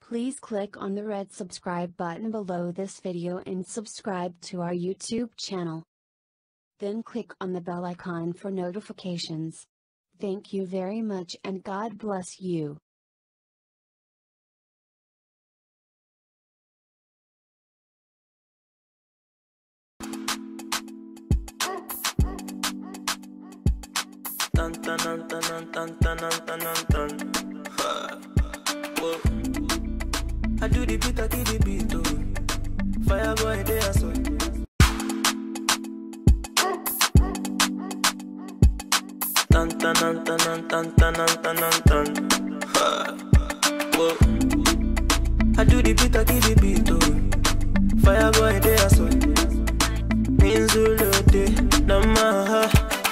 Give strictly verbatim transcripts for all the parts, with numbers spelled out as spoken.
Please click on the red subscribe button below this video and subscribe to our YouTube channel. Then click on the bell icon for notifications. Thank you very much and God bless you. Dun dun dun dun dun dun dun dun dun dun. Whoa. I do the beat, I kill the beat, oh. Fireboy, they are so. Dun dun dun dun dun dun dun dun dun dun. Whoa. I do the beat, I kill the beat, oh. Fireboy, they are so. Minzulu, they, Namaha.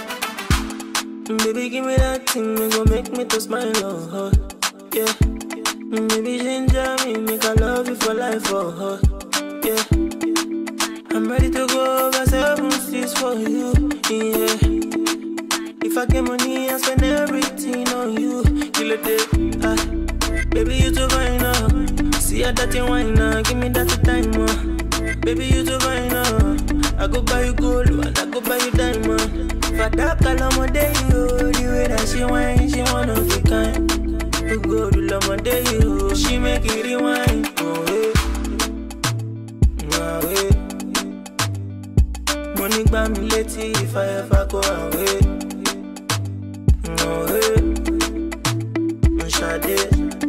Baby, give me that thing, me gon' make me to smile, oh, oh. Yeah. Baby, ginger me, make I love you for life, oh, oh. Yeah. I'm ready to go over seven seas for you, yeah. If I get money, I spend everything on you. Kill a day, ah. Baby, you too fine now. See how that you wine now, give me that time, oh. Baby, you too fine now. I go buy you gold and I go buy you diamond. For that color, day you, the way that she whine, she one of a kind. To go to love day you, she make it rewind. Oh, hey. Oh, hey. Money buy me late if I ever go away. Oh, hey. Shade.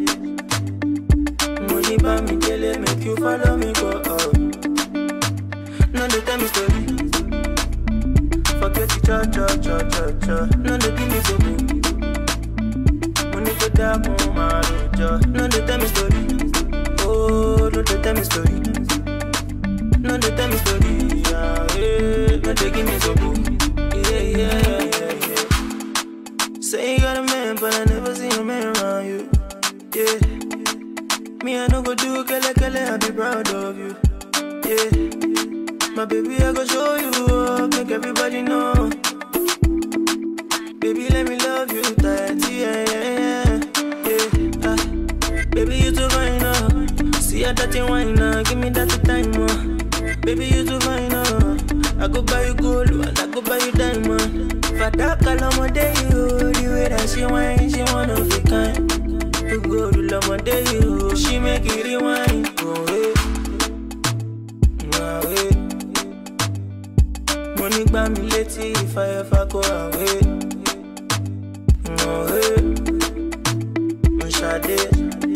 Money buy me daily, make you follow me, go up. Now they tell me story. Forget the cha cha cha cha cha. Now they give me so good. Money go down on my road. Now they tell me story. Oh, no they tell me story. Now they tell me story. Yeah, yeah. Now they give me so good. Yeah, yeah, yeah, yeah. Say you got a man, but I never see a man around you. Yeah. Me I no go do kele kele, I be proud of you. Yeah. My baby, I go show you up, make everybody know. Baby, let me love you tight, yeah, yeah, yeah, yeah. Ah. Baby, you too fine now. See how that you wine now, give me that time, oh. Baby, you too fine now. I go buy you gold and I go buy you diamond. For that color, day you, the way that she wine, she one of a kind. To go to love my day you, she make it rewind. Oh, hey. Oh, hey. Money buy me late if I ever go away. No way, no shade.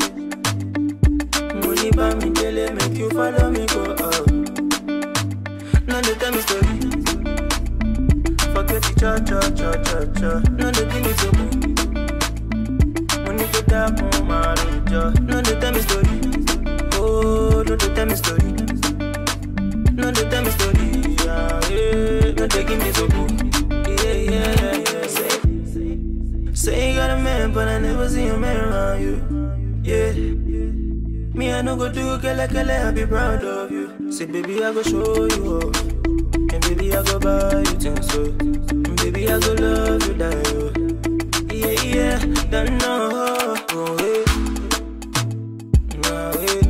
Money buy me daily, make you follow me, go up. Now they tell me story. Forget the cha cha cha cha cha. Now they give me so good. Money go down on my road. Now they tell me story. Oh, no they tell me story. Now they tell me story. Yeah, yeah. Now they give me so good. Yeah, yeah, yeah, yeah. Say, say you got a man, but I never see a man around you. Yeah. Me, I no go do kele kele, I be proud of you. Say, baby, I go show you up. And baby, I go buy you things, so. And baby, I go love you, die, yo. Yeah, yeah, don't know. Oh, hey. Oh, hey.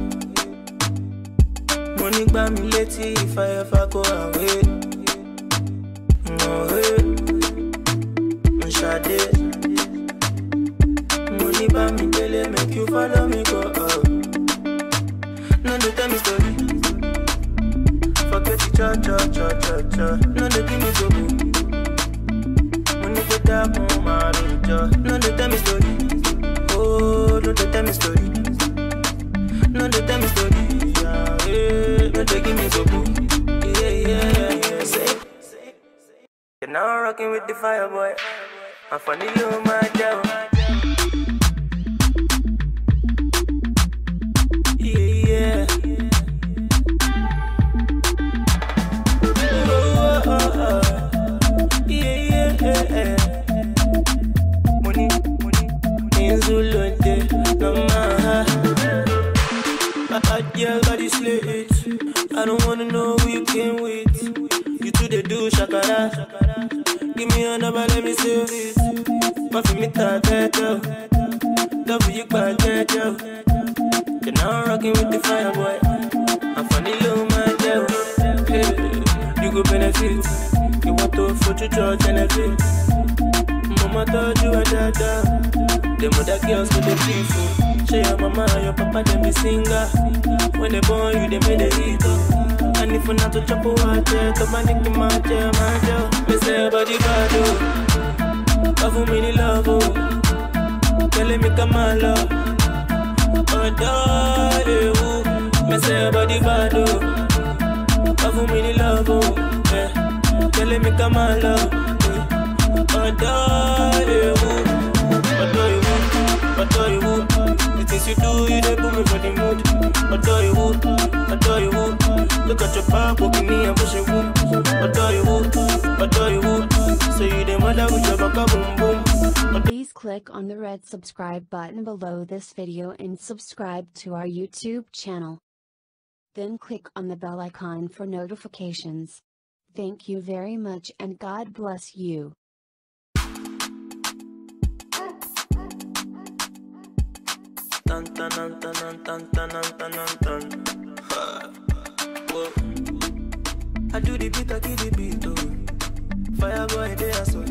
Money buy me late if I ever go away. Oh, hey. Shade. Money buy me daily, make you follow me, go up. Now they tell me story. Forget the cha cha cha cha cha. Now they give me so good. Money go down on my road. Now they tell me story. Oh, no they tell me story. Now they tell me story. Yeah, yeah. Now they give me so good. Yeah, yeah, yeah, yeah. Say, you're now rocking with the Fireboy. I'm funny, you my devil. Yeah, yeah. Oh, oh, oh, oh. Yeah, yeah, yeah, yeah. Money, money, in Zulu, Namaha. Bad girl, body slate. I don't wanna know who you came with. You two they do shakara. Give me a number, let me save it. My for me ta ta ta. Love you, bad ta ta. You're now rocking with the fire boy. I'm funny little man, yeah. Hey, you go benefit. You want to foot you church and everything. Mama told you a dada. Them other girls with the people. Show your mama and your papa, them the singer. When they born you, they made a hit. And if you're not to chop a water, to panic the matter, matter. Me say body bad, oh. Love me the love, oh. Tell me come on, love. Oh, die, oh. Me say body bad, oh. Love me the love, oh. Yeah. Tell me come on, love. Oh, die, oh. What do you want? What do you want? The things you do, you dey put me for the mood. What do you want? What do you want? Look at your back, walking me and pushing boom. What do you want? What do you want? So you the mother with your back, boom boom. Please click on the red subscribe button below this video and subscribe to our YouTube channel. Then click on the bell icon for notifications. Thank you very much and God bless you. Dun dun dun dun dun dun dun dun dun. I do the beat, I give the beat, oh. Fire boy, they are so